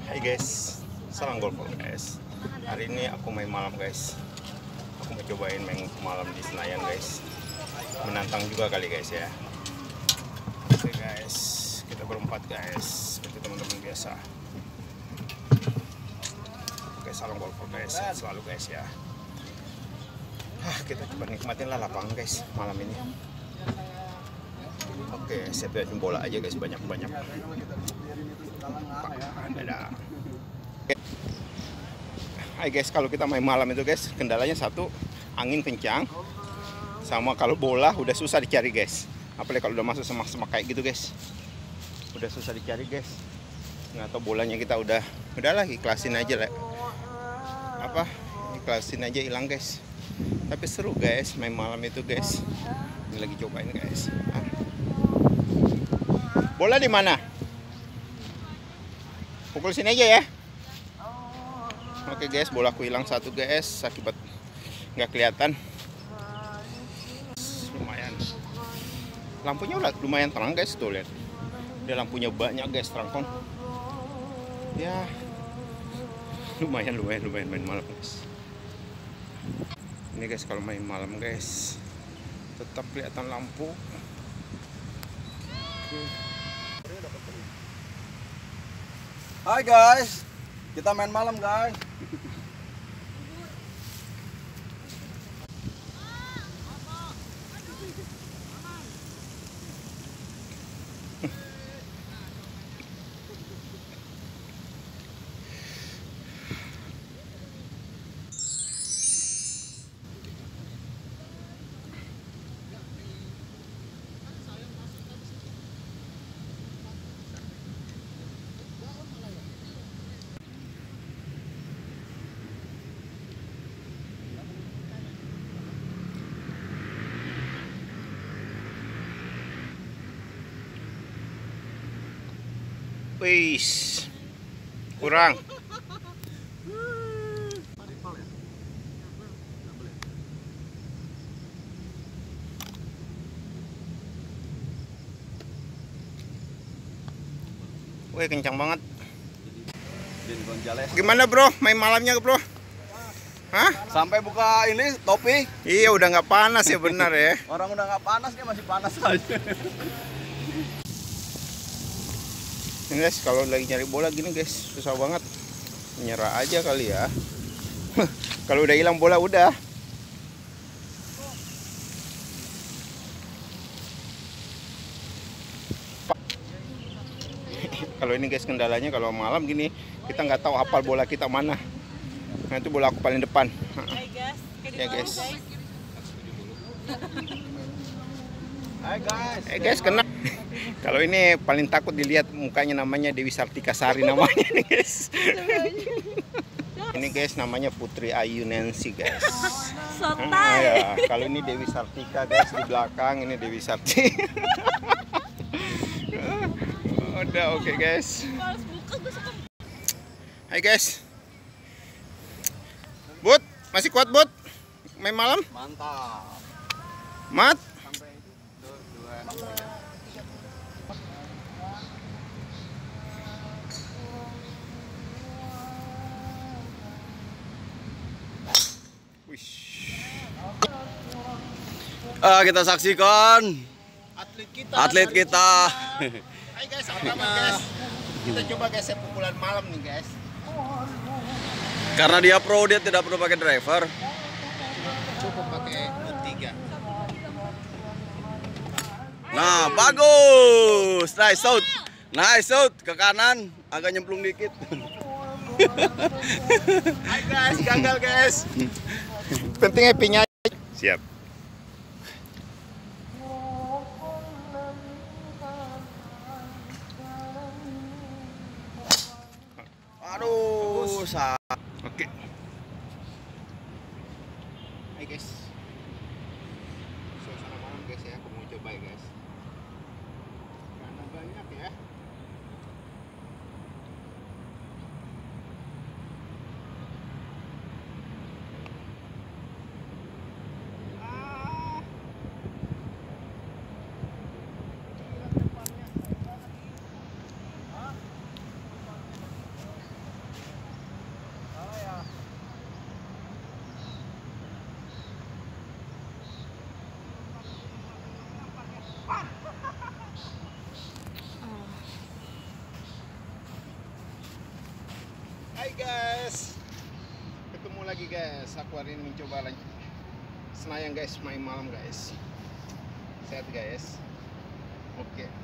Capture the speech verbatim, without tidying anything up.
Hai guys, salam golfer guys. Hari ini aku main malam guys. Aku mau cobain main malam di Senayan guys. Menantang juga kali guys ya. Oke guys, kita berempat guys. Seperti teman-teman biasa. Oke, salam golfer guys. Sehat selalu guys ya. Ah, kita coba nikmatin lah lapangan guys malam ini. Oke, siapin bola aja guys banyak-banyak. Dadah. Hai guys, kalau kita main malam itu guys, kendalanya satu, angin kencang, sama kalau bola udah susah dicari guys. Apalagi kalau udah masuk semak-semak kayak gitu guys, udah susah dicari guys. Nggak tahu bolanya kita udah, udahlah ikhlasin aja lah. Apa? Ikhlasin aja hilang guys. Tapi seru guys, main malam itu guys. Ini lagi cobain guys. Ah. Bola di mana? Pukul sini aja ya. Oke guys, bolaku hilang satu guys akibat nggak kelihatan. Lumayan. Lampunya udah lumayan terang guys, tuh lihat. Dia lampunya banyak guys, terang kon. Ya. Lumayan lumayan lumayan main malam guys. Ini guys kalau main malam guys tetap kelihatan lampu. Oke. Hai guys, kita main malam guys. Wis, kurang. Wih, kencang banget. Gimana bro, main malamnya bro? Hah? Sampai buka ini topi. Iya, udah nggak panas ya benar ya. Orang udah nggak panas, dia masih panas aja. Ini guys, kalau lagi nyari bola gini guys, susah banget. Menyerah aja kali ya. Kalau udah hilang bola udah. Kalau ini guys kendalanya kalau malam gini, kita nggak tahu hafal bola kita mana. Nah itu bola aku paling depan. Ya guys. Hai guys. Eh guys, kena. Kalau ini paling takut dilihat mukanya, namanya Dewi Sartika Sari namanya nih guys. Ini guys namanya Putri Ayu Nancy guys. Ah, ya. Kalau ini Dewi Sartika guys di belakang, ini Dewi Sartika. Udah oke okay, guys. Hai guys. Bud, masih kuat Bud? Main malam? Mantap. Mat? Sampai itu dua, dua, dua. Uh, kita saksikan Atlet kita. atlet kita. Hai guys, apa kabar guys? Kita coba guys ya pukulan malam nih guys. Karena dia pro, dia tidak perlu pakai driver. Cukup pakai boot tiga. Nah, bagus. Nice out. Nice out ke kanan, agak nyemplung dikit. Hai guys, gagal guys. Penting happy-nya. Siap. Aduh, sa. Oke. Hai guys. Suasana malam guys ya, aku mau coba ya guys. Karena banyak ya. Ah. Hai guys, ketemu lagi guys. Aku hari ini mencoba lagi Senayan guys, main malam guys. Sehat guys. Oke.